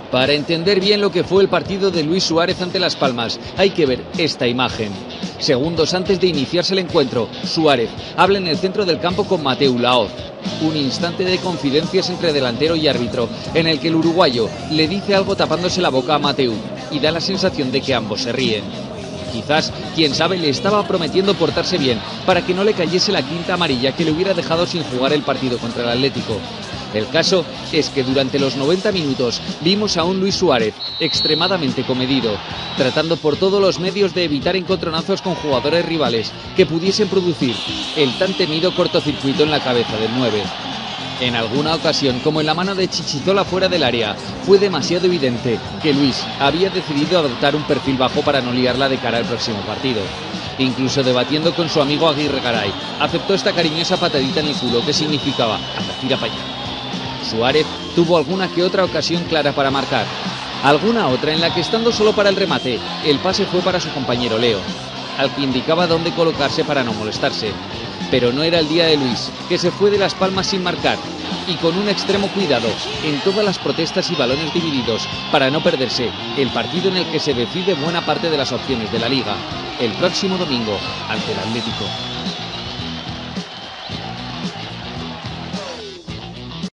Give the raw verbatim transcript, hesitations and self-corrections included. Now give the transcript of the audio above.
Para entender bien lo que fue el partido de Luis Suárez ante Las Palmas, hay que ver esta imagen. Segundos antes de iniciarse el encuentro, Suárez habla en el centro del campo con Mateu Laoz. Un instante de confidencias entre delantero y árbitro, en el que el uruguayo le dice algo tapándose la boca a Mateu y da la sensación de que ambos se ríen. Quizás, quién sabe, le estaba prometiendo portarse bien para que no le cayese la quinta amarilla que le hubiera dejado sin jugar el partido contra el Atlético. El caso es que durante los noventa minutos vimos a un Luis Suárez extremadamente comedido, tratando por todos los medios de evitar encontronazos con jugadores rivales que pudiesen producir el tan temido cortocircuito en la cabeza del nueve. En alguna ocasión, como en la mano de Chichizola fuera del área, fue demasiado evidente que Luis había decidido adoptar un perfil bajo para no liarla de cara al próximo partido. Incluso debatiendo con su amigo Aguirre Garay, aceptó esta cariñosa patadita en el culo que significaba anda, tira para allá. Suárez tuvo alguna que otra ocasión clara para marcar, alguna otra en la que, estando solo para el remate, el pase fue para su compañero Leo, al que indicaba dónde colocarse para no molestarse. Pero no era el día de Luis, que se fue de Las Palmas sin marcar y con un extremo cuidado en todas las protestas y balones divididos para no perderse el partido en el que se decide buena parte de las opciones de la Liga, el próximo domingo ante el Atlético.